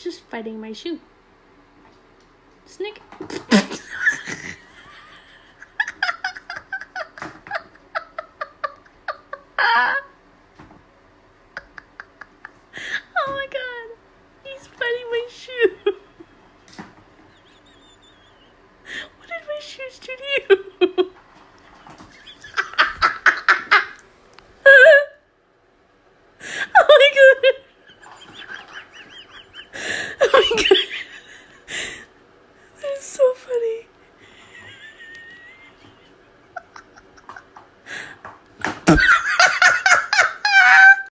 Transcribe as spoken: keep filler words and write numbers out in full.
just fighting my shoe. Snick. Oh my god. He's fighting my shoe. What did my shoes do to you? Oh my god. Oh my god.